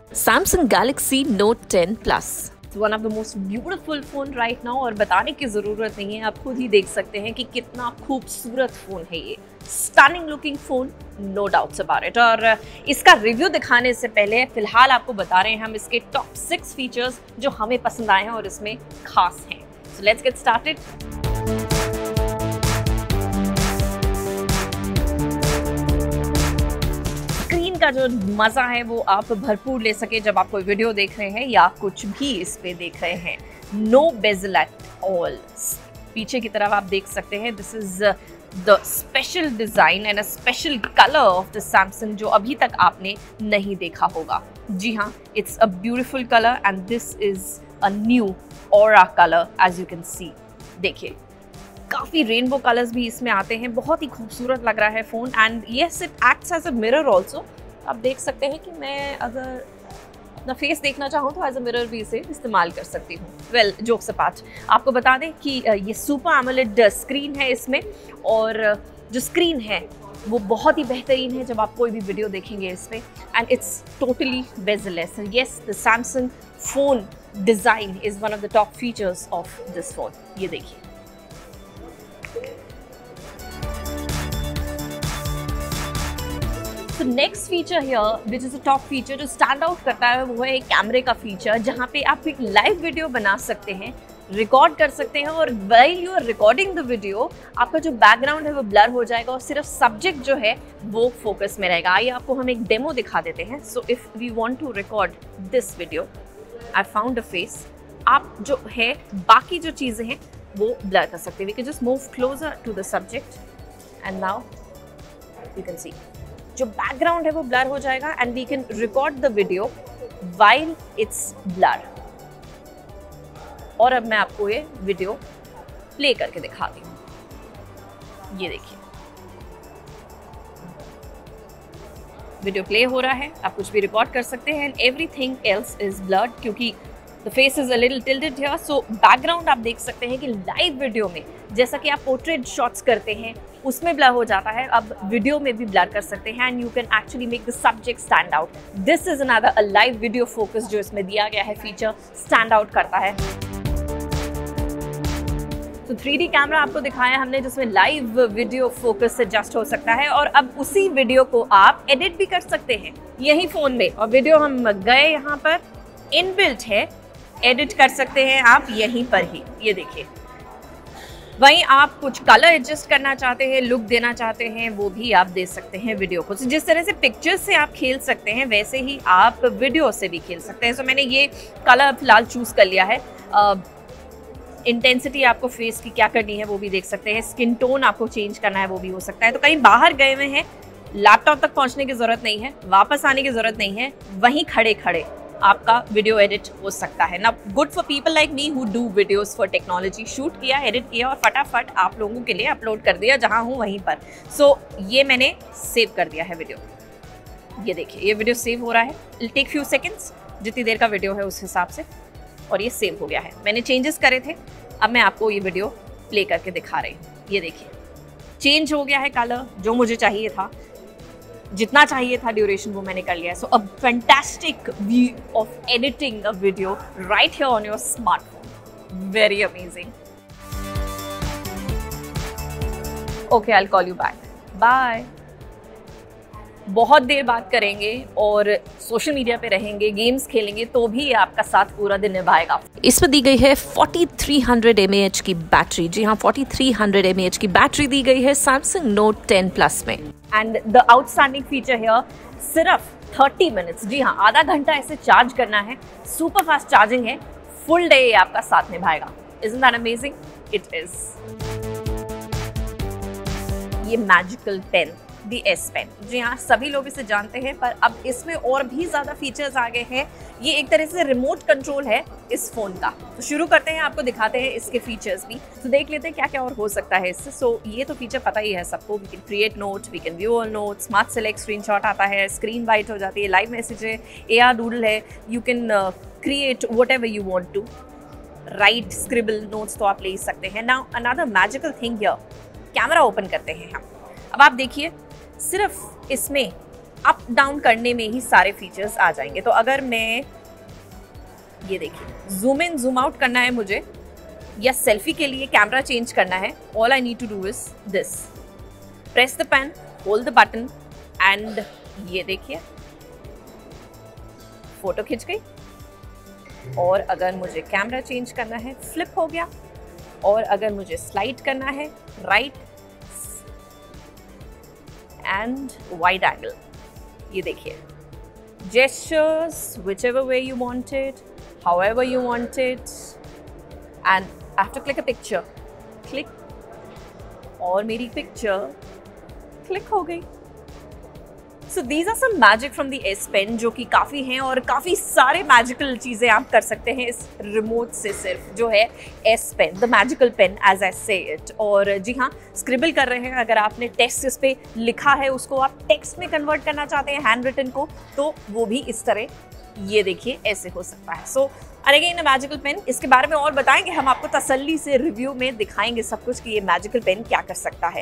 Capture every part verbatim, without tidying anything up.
Samsung Galaxy Note ten Plus. It's one of the most beautiful phone right now और बताने की ज़रूरत नहीं है, आप खुद ही देख सकते हैं कि कितना खूबसूरत फ़ोन है ये. Stunning looking phone, no doubts about it. और इसका रिव्यू दिखाने से पहले फिलहाल आपको बता रहे हैं हम इसके टॉप सिक्स फीचर्स जो हमें पसंद आए हैं और इसमें खास हैं. So let's get started. का जो मज़ा है वो आप भरपूर ले सके जब आप कोई वीडियो देख रहे हैं या कुछ भी इस पे देख रहे हैं. No bezel at all. पीछे की तरफ आप देख सकते हैं this is the special design and a special colour of the Samsung जो अभी तक आपने नहीं देखा होगा. जी हाँ, it's a beautiful colour and this is a new aura colour as you can see. देखिए काफ़ी रेनबो कलर्स भी इसमें आते हैं, बहुत ही खूबसूरत लग रहा है phone. And yes it acts as a mirror also. आप देख सकते हैं कि मैं अगर अपना फेस देखना चाहूँ तो एज अ मिरर भी इसे इस्तेमाल कर सकती हूँ. वेल जोक्स अपार्ट, आपको बता दें कि ये सुपर एमोलेड स्क्रीन है इसमें और जो स्क्रीन है वो बहुत ही बेहतरीन है जब आप कोई भी वीडियो देखेंगे इसमें. And it's totally bezelless. Yes the Samsung phone design is one of the top features of this phone. ये देखिए तो next feature here which is a top feature जो स्टैंड आउट करता है वो है एक कैमरे का फीचर जहाँ पे आप एक लाइव वीडियो बना सकते हैं, रिकॉर्ड कर सकते हैं और while you are recording the video आपका जो बैकग्राउंड है वो ब्लर हो जाएगा और सिर्फ सब्जेक्ट जो है वो फोकस में रहेगा. आइए आपको हम एक डेमो दिखा देते हैं. So if we want to record this video, I found a face. आप जो है बाकी जो चीज़ें हैं वो ब्लर कर सकते हैं. We can just move closer to the subject and now you can see जो बैकग्राउंड है वो ब्लर हो जाएगा and we can record the video while it's blur. और अब मैं आपको ये वीडियो प्ले करके दिखाती हूँ. ये देखिए वीडियो प्ले हो रहा है, आप कुछ भी रिकॉर्ड कर सकते हैं and everything else is blurred क्योंकि the face is a little tilted here. So background आप देख सकते हैं कि लाइव वीडियो में जैसा कि आप पोर्ट्रेट शॉट्स करते हैं उसमें ब्लर हो जाता है, अब वीडियो में भी ब्लर कर सकते हैं and you can actually make the subject stand out. This is another a live video focus जो इसमें दिया गया है फीचर स्टैंड आउट करता है. तो थ्री डी कैमरा आपको दिखाया हमने जिसमें लाइव वीडियो फोकस एडजस्ट हो सकता है और अब उसी वीडियो को आप एडिट भी कर सकते हैं यही फ़ोन में. और वीडियो हम गए यहाँ पर इनबिल्ट है, एडिट कर सकते हैं आप यहीं पर ही. ये देखिए वहीं आप कुछ कलर एडजस्ट करना चाहते हैं, लुक देना चाहते हैं, वो भी आप दे सकते हैं वीडियो को. तो जिस तरह से पिक्चर्स से आप खेल सकते हैं वैसे ही आप वीडियो से भी खेल सकते हैं. सो मैंने ये कलर फिलहाल चूज़ कर लिया है. इंटेंसिटी आपको फेस की क्या करनी है वो भी देख सकते हैं. स्किन टोन आपको चेंज करना है वो भी हो सकता है. तो कहीं बाहर गए हुए हैं, लैपटॉप तक पहुँचने की ज़रूरत नहीं है, वापस आने की ज़रूरत नहीं है, वहीं खड़े खड़े आपका वीडियो एडिट हो सकता है ना. Good for people like me who do videos for technology. Shoot किया, एडिट किया और फटाफट आप लोगों के लिए अपलोड कर दिया जहां हूं वहीं पर. सो so, ये मैंने सेव कर दिया है वीडियो. ये देखिए ये वीडियो सेव हो रहा है. इट टेक फ्यू सेकेंड्स, जितनी देर का वीडियो है उस हिसाब से, और ये सेव हो गया है. मैंने चेंजेस करे थे, अब मैं आपको ये वीडियो प्ले करके दिखा रही हूँ. ये देखिए चेंज हो गया है कलर, जो मुझे चाहिए था, जितना चाहिए था ड्यूरेशन वो मैंने कर लिया है. So a fantastic view of editing a video right here on your smartphone. Very amazing. Okay I will call you back. Bye. बहुत देर बात करेंगे और सोशल मीडिया पे रहेंगे, गेम्स खेलेंगे तो भी ये आपका साथ पूरा दिन निभाएगा. इसमें दी गई है forty three hundred M A H की बैटरी. जी हाँ, forty three hundred M A H की बैटरी दी गई है Samsung Note टेन Plus में. And the outstanding feature here सिर्फ थर्टी मिनट्स. जी हाँ, आधा घंटा इसे चार्ज करना है. सुपर फास्ट चार्जिंग है, फुल डे ये आपका साथ निभाएगा. Isn't that amazing? It is. ये magical pen, the S pen. जी हाँ, सभी लोग इसे जानते हैं पर अब इसमें और भी ज़्यादा फीचर्स आ गए हैं. ये एक तरह से रिमोट कंट्रोल है इस फ़ोन का. तो शुरू करते हैं, आपको दिखाते हैं इसके फीचर्स भी. तो देख लेते हैं क्या क्या और हो सकता है इससे. सो so, ये तो फीचर पता ही है सबको. We can create note, we can view all note, smart select screenshot आता है, स्क्रीन वाइट हो जाती है, लाइव मैसेज है, ए आर डूडल है, you can create whatever you want to, write scribble notes तो आप ले सकते हैं. Now another magical thing here, camera open करते हैं हम. अब आप देखिए सिर्फ इसमें अप डाउन करने में ही सारे फीचर्स आ जाएंगे। तो अगर मैं ये देखिए जूम इन जूम आउट करना है मुझे, या सेल्फी के लिए कैमरा चेंज करना है, all I need to do is this, press the pen, hold the button and ये देखिए फोटो खिंच गई। और अगर मुझे कैमरा चेंज करना है, फ्लिप हो गया। और अगर मुझे स्लाइड करना है, राइट एंड वाइड एंगल, ये देखिए gestures whichever way you want it, however you want it, and I have to click a picture, click, और मेरी पिक्चर क्लिक हो गई। So these are some magic from the S Pen, जो कि काफ़ी हैं और काफ़ी सारे मैजिकल चीज़ें आप कर सकते हैं इस रिमोट से, सिर्फ जो है S Pen, the magical pen as I say it। और जी हाँ, स्क्रिबल कर रहे हैं, अगर आपने टेक्स्ट इस पे लिखा है उसको आप टेक्स्ट में कन्वर्ट करना चाहते हैं हैंड रिटन को, तो वो भी इस तरह ये देखिए ऐसे हो सकता है। So again a magical pen, इसके बारे में और बताएंगे हम आपको, तसल्ली से रिव्यू में दिखाएंगे सब कुछ कि ये मैजिकल पेन क्या कर सकता है।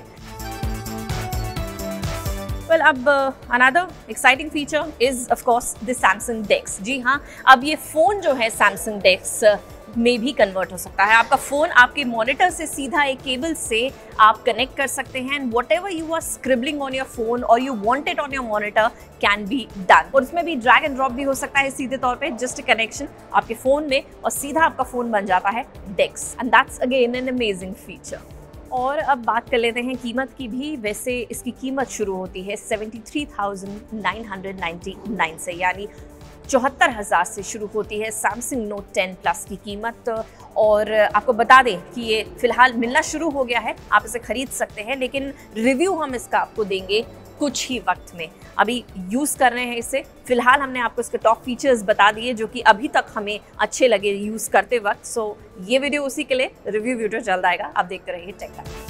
Well, अब another exciting feature is of course the Samsung DeX. जी हाँ, अब ये फ़ोन जो है सैमसंग डेक्स में भी कन्वर्ट हो सकता है। आपका फ़ोन आपके मॉनिटर से सीधा एक केबल से आप कनेक्ट कर सकते हैं, and whatever you are scribbling on your phone और you want it on your monitor can be done. और उसमें भी ड्रैग एंड ड्रॉप भी हो सकता है सीधे तौर पे, जस्ट कनेक्शन आपके फ़ोन में और सीधा आपका फ़ोन बन जाता है DeX, and that's again an amazing feature. और अब बात कर लेते हैं कीमत की भी। वैसे इसकी कीमत शुरू होती है seventy three thousand nine hundred ninety nine से, यानी चौहत्तर हज़ार से शुरू होती है सैमसंग नोट टेन प्लस की कीमत। और आपको बता दें कि ये फिलहाल मिलना शुरू हो गया है, आप इसे खरीद सकते हैं, लेकिन रिव्यू हम इसका आपको देंगे कुछ ही वक्त में। अभी यूज़ कर रहे हैं इसे, फिलहाल हमने आपको इसके टॉप फीचर्स बता दिए जो कि अभी तक हमें अच्छे लगे यूज़ करते वक्त। सो ये वीडियो उसी के लिए, रिव्यू वीडियो जल्द आएगा, आप देखते रहिए टेक।